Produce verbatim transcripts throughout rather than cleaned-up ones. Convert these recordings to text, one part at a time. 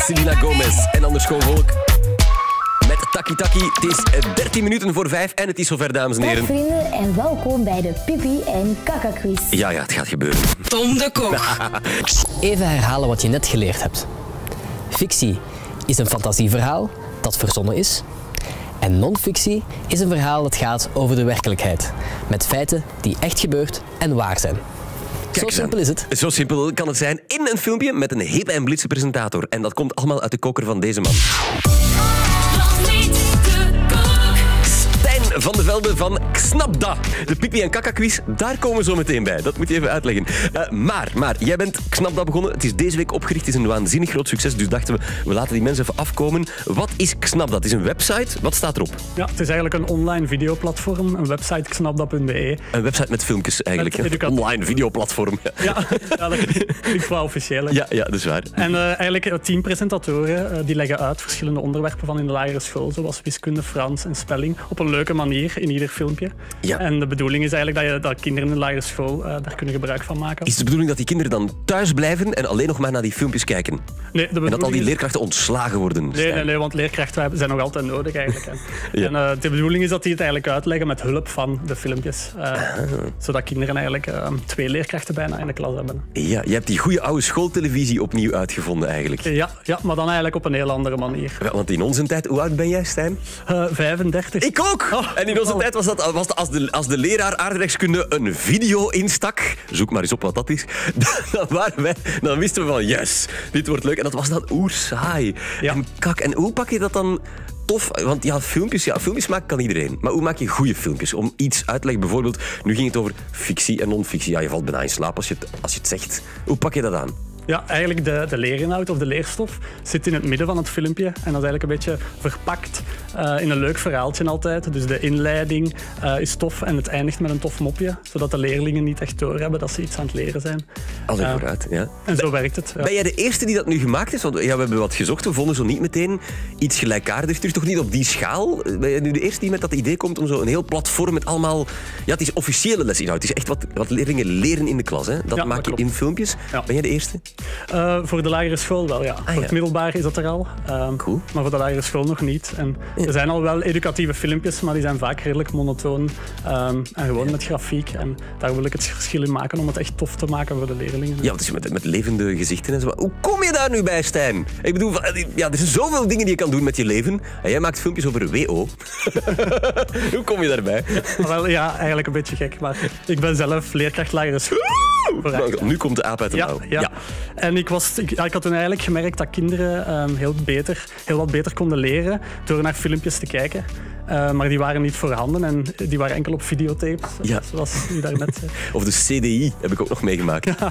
Selena Gomez en Anders Schoonvolk. Met Taki Taki. Het is dertien minuten voor vijf en het is zover, dames en heren. Dag vrienden en welkom bij de Pipi en Kaka quiz. Ja, ja, het gaat gebeuren. Tom de Kok. Even herhalen wat je net geleerd hebt. Fictie is een fantasieverhaal dat verzonnen is. En non-fictie is een verhaal dat gaat over de werkelijkheid. Met feiten die echt gebeurd en waar zijn. Zo simpel is het. Zo simpel kan het zijn in een filmpje met een hippe en blitse presentator. En dat komt allemaal uit de koker van deze man. Stijn van de Velde van Snap Dat. De Pipi en Kaka quiz, daar komen we zo meteen bij. Dat moet je even uitleggen. Uh, maar, maar, jij bent Snap Dat begonnen. Het is deze week opgericht. Het is een waanzinnig groot succes. Dus dachten we, we laten die mensen even afkomen. Wat is Snap Dat? Het is een website. Wat staat erop? Ja, het is eigenlijk een online videoplatform. Een website, knapdat punt be. Een website met filmpjes eigenlijk. Met online videoplatform. Ja, ja, dat klinkt wel officieel. Hè. Ja, ja, dat is waar. En uh, eigenlijk tien presentatoren uh, die leggen uit verschillende onderwerpen van in de lagere school. Zoals wiskunde, Frans en spelling. Op een leuke manier in ieder filmpje. Ja. En de bedoeling is eigenlijk dat, je, dat kinderen in de lagere school uh, daar kunnen gebruik van maken. Is de bedoeling dat die kinderen dan thuis blijven en alleen nog maar naar die filmpjes kijken? Nee, de en dat al die leerkrachten ontslagen worden? Nee, nee, nee, want leerkrachten zijn nog altijd nodig eigenlijk. Ja. En uh, de bedoeling is dat die het eigenlijk uitleggen met hulp van de filmpjes. Uh, zodat kinderen eigenlijk uh, twee leerkrachten bijna in de klas hebben. Ja, je hebt die goede oude schooltelevisie opnieuw uitgevonden eigenlijk. Ja, ja, maar dan eigenlijk op een heel andere manier. Ja, want in onze tijd, hoe oud ben jij, Stijn? Uh, vijfendertig. Ik ook! Oh, en in onze oh. tijd was dat was als, de, als de leraar aardrijkskunde een video instak, zoek maar eens op wat dat is, dan, waren wij, dan wisten we van yes, dit wordt leuk. En dat was dan oersaai. Ja. En kak, en hoe pak je dat dan tof? Want ja, filmpjes, ja, filmpjes maken kan iedereen. Maar hoe maak je goede filmpjes? Om iets uit te leggen, bijvoorbeeld, nu ging het over fictie en non-fictie. Ja, je valt bijna in slaap als je het, als je het zegt. Hoe pak je dat aan? Ja, eigenlijk de, de leerinhoud of de leerstof zit in het midden van het filmpje. En dat is eigenlijk een beetje verpakt uh, in een leuk verhaaltje altijd. Dus de inleiding uh, is tof en het eindigt met een tof mopje. Zodat de leerlingen niet echt doorhebben dat ze iets aan het leren zijn. Allee, uh, vooruit, ja. En zo werkt het. Ja. Ben jij de eerste die dat nu gemaakt heeft? Want ja, we hebben wat gezocht, we vonden zo niet meteen iets gelijkaardigs. Dus toch niet op die schaal? Ben jij nu de eerste die met dat idee komt om zo een heel platform met allemaal... Ja, het is officiële lesinhoud. Het is echt wat, wat leerlingen leren in de klas. Hè? Dat ja, maak dat je in filmpjes. Ja. Ben jij de eerste? Uh, voor de lagere school wel, ja. Ah, voor ja. het middelbaar is dat er al. Uh, cool. Maar voor de lagere school nog niet. En ja. Er zijn al wel educatieve filmpjes, maar die zijn vaak redelijk monotoon. Um, en gewoon met grafiek. En daar wil ik het verschil in maken om het echt tof te maken voor de leerlingen. Ja, het is met, met levende gezichten en zo. Hoe kom je daar nu bij, Stijn? Ik bedoel, ja, er zijn zoveel dingen die je kan doen met je leven. En jij maakt filmpjes over W O. Hoe kom je daarbij? Ja, wel, ja, eigenlijk een beetje gek. Maar ik ben zelf leerkracht lagere school. Nou, nu komt de aap uit de mouw. Ja, ja. ja. En ik, was, ik, ik had toen eigenlijk gemerkt dat kinderen um, heel, beter, heel wat beter konden leren door naar filmpjes te kijken. Uh, maar die waren niet voorhanden en die waren enkel op videotapes, ja. Zoals u daarnet zei. Of de C D I heb ik ook nog meegemaakt. Ja,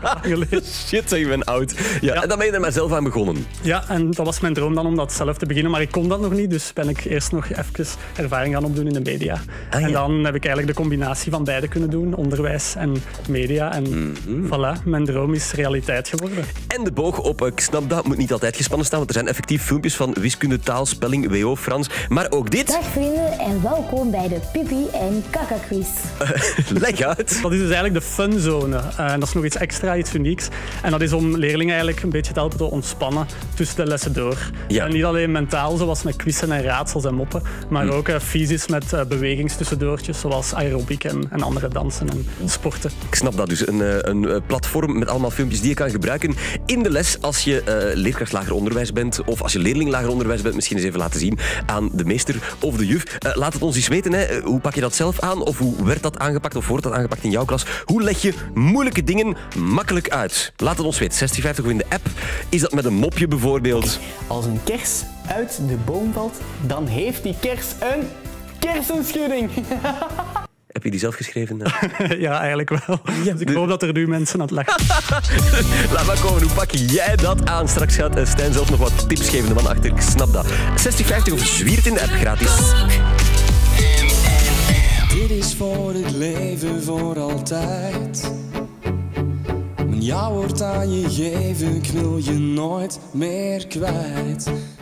shit, zeg, je bent oud. Ja, ja. En dan ben je er maar zelf aan begonnen. Ja, en dat was mijn droom dan om dat zelf te beginnen, maar ik kon dat nog niet, dus ben ik eerst nog even ervaring gaan opdoen in de media. Ah, ja. En dan heb ik eigenlijk de combinatie van beide kunnen doen, onderwijs en media. En mm-hmm. voilà, mijn droom is realiteit geworden. En de boog op uh, Snap Dat moet niet altijd gespannen staan, want er zijn effectief filmpjes van wiskunde, taal, spelling, W O, Frans, maar ook dit... Dag vrienden en welkom bij de Pipi en Kaka quiz. Uh, leg uit. Dat is dus eigenlijk de funzone. Uh, en dat is nog iets extra, iets unieks. En dat is om leerlingen eigenlijk een beetje te helpen te ontspannen tussen de lessen door. Ja. En niet alleen mentaal, zoals met quizzen en raadsels en moppen, maar hmm. ook uh, fysisch met uh, bewegingstussendoortjes, zoals aerobiek en, en andere dansen en sporten. Ik snap dat dus. Een, een platform met allemaal filmpjes die je kan gebruiken in de les als je uh, leerkracht lager onderwijs bent of als je leerling lager onderwijs bent. Misschien eens even laten zien aan de meester of de juf. Uh, laat het ons eens weten. Hè. Hoe pak je dat zelf aan? Of hoe werd dat aangepakt? Of wordt dat aangepakt in jouw klas? Hoe leg je moeilijke dingen makkelijk uit? Laat het ons weten. zestig vijftig of in de app. Is dat met een mopje bijvoorbeeld? Als een kers uit de boom valt, dan heeft die kers een kersenschudding. Heb je die zelf geschreven? Ja, eigenlijk wel. Ja, dus ik hoop dat er nu mensen aan het lachen. Laat maar komen, hoe pak jij dat aan? Straks gaat Stijn zelf nog wat tips geven, de man achter Ik Snap Dat. zestig vijftig of zwiert in de app, gratis. Dit is voor het leven voor altijd. Mijn jou wordt aan je geven, ik wil je nooit meer kwijt.